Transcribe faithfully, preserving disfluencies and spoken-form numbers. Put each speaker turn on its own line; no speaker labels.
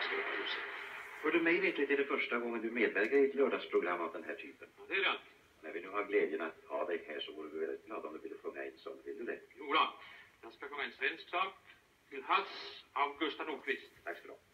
ska du ha, Josef.
För du mig vet, är det första gången du medverkar i ett lördagsprogram av den här typen.
Ja, det är det.
När vi nu har glädjen att ha dig här så vore vi väldigt glada om du ville sjunga en sång. Vill du det?
Jo då, jag ska sjunga en svensk sak. Till hals av Gustav Nordqvist.
Tack ska du ha.